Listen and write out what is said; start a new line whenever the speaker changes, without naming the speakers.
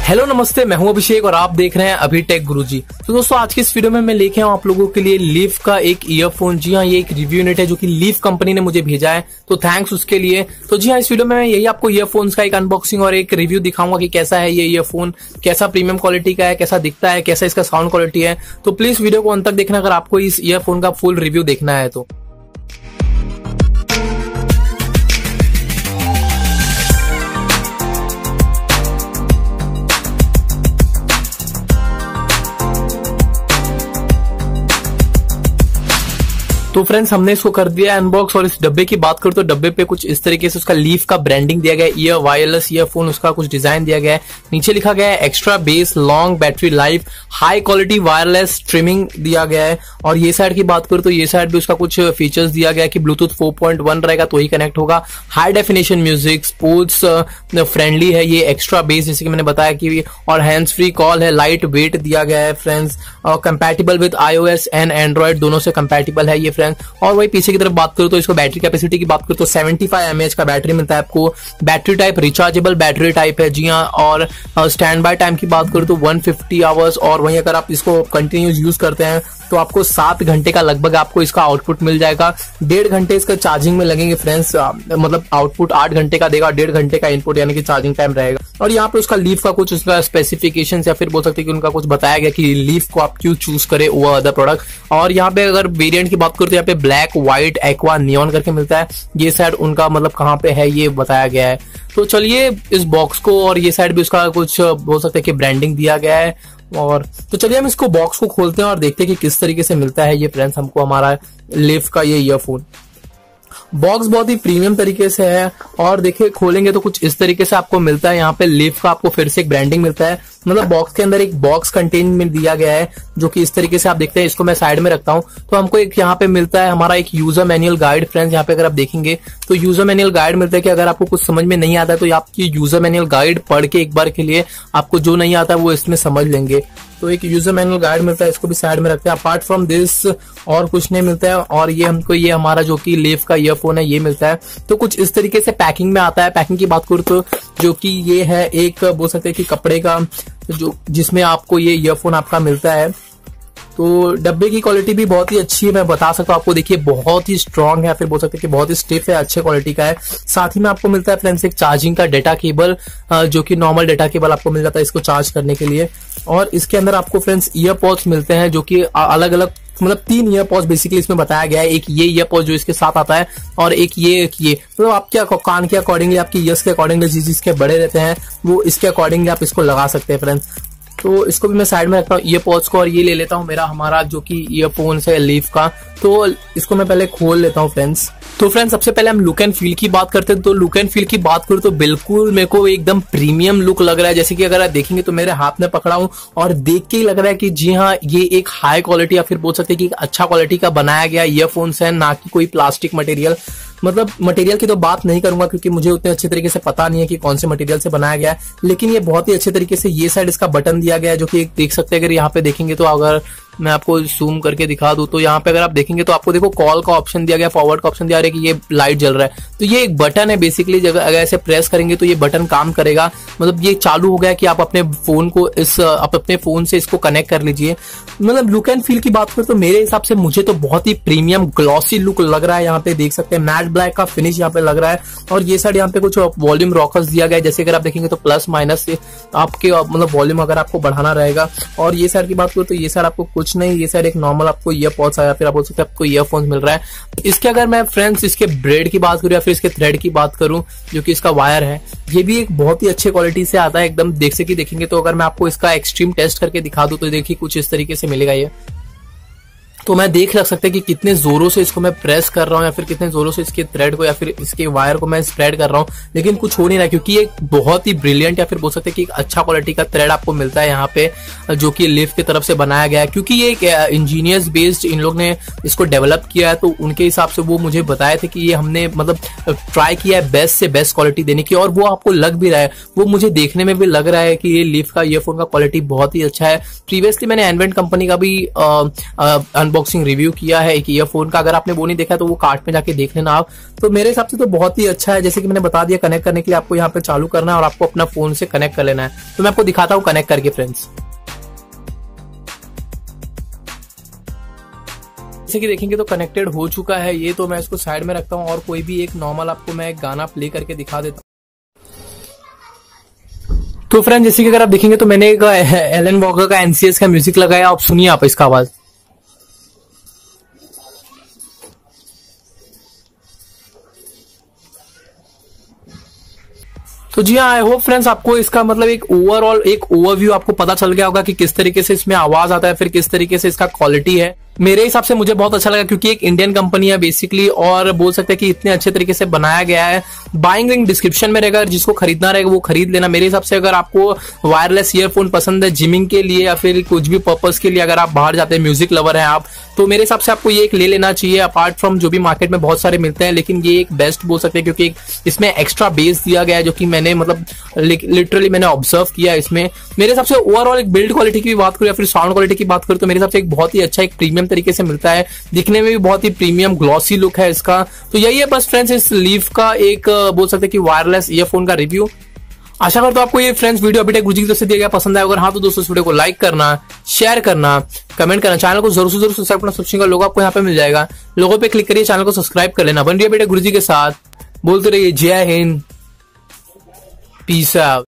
Hello नमस्ते, मैं हूं अभिषेक और आप देख रहे हैं अभी टेक गुरुजी। तो दोस्तों आज की इस वीडियो में मैं लेके आऊं आप लोगों के लिए लीफ का एक ईयरफोन। जी हाँ, ये एक रिव्यू यूनिट है जो कि लीफ कंपनी ने मुझे भेजा है, तो थैंक्स उसके लिए। तो जी हाँ, इस वीडियो में मैं यही आपको ईयरफोन्स का एक अनबॉक्सिंग और एक रिव्यू दिखाऊंगा कि कैसा है ये ईयरफोन, कैसा प्रीमियम क्वालिटी का है, कैसा दिखता है, कैसा इसका साउंड क्वालिटी है। तो प्लीज वीडियो को अंत तक देखना अगर आपको इस ईयरफोन का फुल रिव्यू देखना है तो। तो फ्रेंड्स हमने इसको कर दिया अनबॉक्स और इस डब्बे की बात करूं तो डब्बे पे कुछ इस तरीके से उसका लीफ का ब्रांडिंग दिया गया है। ईयर वायरलेस ईयरफोन उसका कुछ डिजाइन दिया गया है। नीचे लिखा गया है extra bass, long battery life, high quality wireless streaming दिया गया है। और ये साइड की बात करूं तो ये साइड भी उसका कुछ फीचर्स दिया गया है कि ब्लूटूथ 4.1 रहेगा तो ही कनेक्ट होगा, high definition music, sports friendly है ये, एक्स्ट्रा बेस जैसे कि मैंने बताया कि, और हैंड्स फ्री कॉल है, लाइट वेट दिया गया है फ्रेंड्स, और compatible with iOS and Android दोनों से कंपैटिबल है ये फ्रेंड्स। और वही पीछे की तरफ बात करूं तो इसको बैटरी कैपेसिटी की बात करूं तो 75 mAh का बैटरी मिलता है आपको। Battery type rechargeable battery type है जी हाँ। और स्टैंड बाय टाइम की बात करूं तो 150 आवर्स, और वहीं अगर आप इसको कंटिन्यूस यूज करते हैं तो आपको 7 घंटे का लगभग आपको इसका आउटपुट मिल जाएगा। 1.5 घंटे इसका चार्जिंग में लगेंगे फ्रेंड्स, मतलब आउटपुट 8 घंटे का देगा, 1.5 घंटे का इनपुट यानी कि चार्जिंग टाइम रहेगा। और यहाँ पे उसका लीफ का कुछ उसका स्पेसिफिकेशन या फिर बोल सकते हैं कि उनका कुछ बताया गया कि लीफ को आप क्यों चूज करें ओवर अदर प्रोडक्ट। और यहाँ पे अगर वेरिएंट की बात करूं तो यहाँ पे ब्लैक, व्हाइट, एक्वा, नियॉन करके मिलता है। ये साइड उनका मतलब कहाँ पे है ये बताया गया है। तो चलिए इस बॉक्स को, और ये साइड भी उसका कुछ बोल सकते हैं कि ब्रांडिंग दिया गया है। और तो चलिए हम इसको बॉक्स को खोलते हैं और देखते हैं कि किस तरीके से मिलता है ये फ्रेंड्स हमको हमारा लीफ का ये ईयरफोन। बॉक्स बहुत ही प्रीमियम तरीके से है और देखिए खोलेंगे तो कुछ इस तरीके से आपको मिलता है। यहाँ पे लीफ का आपको फिर से एक ब्रांडिंग मिलता है, मतलब बॉक्स के अंदर एक बॉक्स कंटेन में दिया गया है जो कि इस तरीके से आप देखते हैं। इसको मैं साइड में रखता हूँ तो हमको एक यहाँ पे मिलता है हमारा एक यूजर मैनुअल गाइड फ्रेंड्स। यहाँ पे अगर आप देखेंगे तो यूजर मैनुअल गाइड मिलता है कि अगर आपको कुछ समझ में नहीं आता है तो आपकी यूजर मैनुअल गाइड पढ़ के एक बार के लिए आपको जो नहीं आता है वो इसमें समझ लेंगे। तो एक यूजर मैनुअल गाइड मिलता है, इसको भी साइड में रखते हैं। अपार्ट फ्रॉम दिस और कुछ नहीं मिलता है। और ये हमको ये हमारा जो कि लीफ का ईयरफोन है ये मिलता है। तो कुछ इस तरीके से पैकिंग में आता है। पैकिंग की बात करूँ तो जो कि ये है एक बोल सकते हैं कि कपड़े का जो जिसमें आपको ये ईयरफोन आपका मिलता है। तो डब्बे की क्वालिटी भी बहुत ही अच्छी है, मैं बता सकता हूँ आपको। देखिए बहुत ही स्ट्रांग है, फिर बोल सकते हैं कि बहुत ही स्टिफ है, अच्छे क्वालिटी का है। साथ ही में आपको मिलता है फ्रेंड्स एक चार्जिंग का डेटा केबल जो कि नॉर्मल डेटा केबल आपको मिल जाता है इसको चार्ज करने के लिए। और इसके अंदर आपको फ्रेंड्स ईयरपॉड्स मिलते हैं जो कि अलग अलग, मतलब 3 ईयरपॉड्स बेसिकली इसमें बताया गया है। एक ये ईयरपॉड जो इसके साथ आता है और एक ये तो आप क्या कान के अकॉर्डिंगली, आपकी ईयर्स के अकॉर्डिंगली जिसके बड़े रहते हैं वो इसके अकॉर्डिंगली आप इसको लगा सकते हैं फ्रेंड्स। तो इसको भी मैं साइड में रखता हूँ ईयरपॉड्स को, और ये ले लेता हूँ मेरा हमारा जो कि ईयरफोन्स है लीफ का। तो इसको मैं पहले खोल लेता हूँ फ्रेंड्स। तो फ्रेंड्स सबसे पहले हम लुक एंड फील की बात करते हैं। तो लुक एंड फील की बात करूँ तो बिल्कुल मेरे को एकदम प्रीमियम लुक लग रहा है। जैसे कि अगर आप देखेंगे तो मेरे हाथ में पकड़ा हूँ और देख के ही लग रहा है कि जी हाँ ये एक हाई क्वालिटी या फिर बोल सकते हैं कि अच्छा क्वालिटी का बनाया गया ईयरफोन्स है, ना कि कोई प्लास्टिक मटेरियल। मतलब मटेरियल की तो बात नहीं करूंगा क्योंकि मुझे उतने अच्छे तरीके से पता नहीं है कि कौन से मटेरियल से बनाया गया है, लेकिन ये बहुत ही अच्छे तरीके से ये साइड इसका बटन दिया गया है जो कि देख सकते हैं। अगर यहाँ पे देखेंगे तो अगर मैं आपको जूम करके दिखा दूं तो यहाँ पे अगर आप देखेंगे तो आपको देखो कॉल का ऑप्शन दिया गया, फॉरवर्ड का ऑप्शन दिया गया कि ये लाइट जल रहा है। तो ये एक बटन है बेसिकली, अगर ऐसे प्रेस करेंगे तो ये बटन काम करेगा, मतलब ये चालू हो गया कि आप अपने फोन को आप अपने फोन से इसको कनेक्ट कर लीजिए। मतलब लुक एंड फील की बात करें तो मेरे हिसाब से मुझे तो बहुत ही प्रीमियम ग्लॉसी लुक लग रहा है। यहाँ पे देख सकते हैं मैट ब्लैक का फिनिश यहाँ पे लग रहा है। और ये साइड यहाँ पे कुछ वॉल्यूम रॉकर्स दिया गया है, जैसे अगर आप देखेंगे तो प्लस माइनस से आपके मतलब वॉल्यूम अगर आपको बढ़ाना रहेगा। और ये साइड की बात करूँ तो ये साइड आपको कुछ नहीं, ये साइड एक नॉर्मल आपको ईयरपॉड्स आया, फिर आप बोल सकते हैं आपको ईयरफोन्स मिल रहा है। इसके अगर मैं फ्रेंड्स इसके ब्रेड की बात करूं या फिर इसके थ्रेड की बात करूं जो कि इसका वायर है, ये भी एक बहुत ही अच्छे क्वालिटी से आता है एकदम। देखेंगे तो अगर मैं आपको इसका एक्सट्रीम टेस्ट करके दिखा दूं तो देखिए कुछ इस तरीके से मिलेगा ये। तो मैं देख लग सकते हैं कि कितने जोरों से इसको मैं प्रेस कर रहा हूँ या फिर कितने जोरों से इसके थ्रेड को या फिर इसके वायर को मैं स्प्रेड कर रहा हूँ, लेकिन कुछ हो नहीं रहा क्योंकि ये बहुत ही ब्रिलियंट या फिर बोल सकते हैं कि एक अच्छा क्वालिटी का थ्रेड आपको मिलता है यहाँ पे जो कि लीफ की तरफ से बनाया गया है। क्योंकि ये एक इंजीनियर्स बेस्ड इन लोग ने इसको डेवलप किया है, तो उनके हिसाब से वो मुझे बताए थे कि ये हमने मतलब ट्राई किया है बेस्ट से बेस्ट क्वालिटी देने की, और वो आपको लग भी रहा है, वो मुझे देखने में भी लग रहा है कि ये लीफ का ईयरफोन का क्वालिटी बहुत ही अच्छा है। प्रीवियसली मैंने एनवेंट कंपनी का भी अनबॉक्सिंग रिव्यू किया है एक ईयरफोन का। अगर आपने वो नहीं देखा तो वो कार्ट में जाके देख लेना आप। तो मेरे हिसाब से तो बहुत ही अच्छा है। जैसे कि मैंने बता दिया, कनेक्ट करने के लिए आपको यहाँ पे चालू करना है और आपको अपना फोन से कनेक्ट कर लेना है। तो मैं आपको दिखाता हूँ कनेक्ट करके फ्रेंड्स। जैसे कि देखेंगे तो कनेक्टेड हो चुका है ये। तो मैं इसको साइड में रखता हूँ और कोई भी एक नॉर्मल आपको मैं एक गाना प्ले करके दिखा देता हूँ। तो फ्रेंड जैसे कि अगर आप देखेंगे तो मैंने एक एलन वॉकर का एनसीएस का म्यूजिक लगाया। आप सुनिए आप इसका आवाज। तो जी हाँ, आई होप फ्रेंड्स आपको इसका मतलब एक ओवरऑल एक ओवरव्यू आपको पता चल गया होगा कि किस तरीके से इसमें आवाज आता है, फिर किस तरीके से इसका क्वालिटी है। मेरे हिसाब से मुझे बहुत अच्छा लगा क्योंकि एक इंडियन कंपनी है बेसिकली, और बोल सकते हैं कि इतने अच्छे तरीके से बनाया गया है। बाइंग लिंक डिस्क्रिप्शन में रहेगा, जिसको खरीदना रहेगा वो खरीद लेना। मेरे हिसाब से अगर आपको वायरलेस ईयरफोन पसंद है जिमिंग के लिए या फिर कुछ भी पर्पस के लिए, अगर आप बाहर जाते हैं, म्यूजिक लवर है आप, तो मेरे हिसाब से आपको ये एक ले लेना चाहिए। अपार्ट फ्रॉम जो भी मार्केट में बहुत सारे मिलते हैं, लेकिन ये एक बेस्ट बोल सकते हैं क्योंकि इसमें एक्स्ट्रा बेस दिया गया है, जो कि मैंने मतलब लिटरली मैंने ऑब्जर्व किया इसमें। मेरे हिसाब से ओवरऑल एक बिल्ड क्वालिटी की बात करूं या फिर साउंड क्वालिटी की बात करूं तो मेरे हिसाब से एक बहुत ही अच्छा एक प्रीमियम तरीके से मिलता है। दिखने में भी बहुत ही प्रीमियम ग्लॉसी लुक है इसका। तो यही है बस फ्रेंड्स इस लीफ का एक बोल सकते हैं कि वायरलेस ईयरफोन का रिव्यू। आशा करता हूं आपको ये फ्रेंड्स वीडियो अभी तक गुरुजी की तरफ से दिया गया पसंद आया। अगर हाँ तो दोस्तों इस वीडियो को लाइक करना, शेयर करना, कमेंट करना, चैनल को जरूर से जरूर सब्सक्राइब करना। सब्सक्राइब का लोगो आपको यहाँ पे मिल जाएगा, लोगों पे क्लिक करिए, चैनल को सब्सक्राइब कर लेना। बन रही है बेटा गुरुजी के साथ, बोलते रहिए जय हिंद, पीस आउट।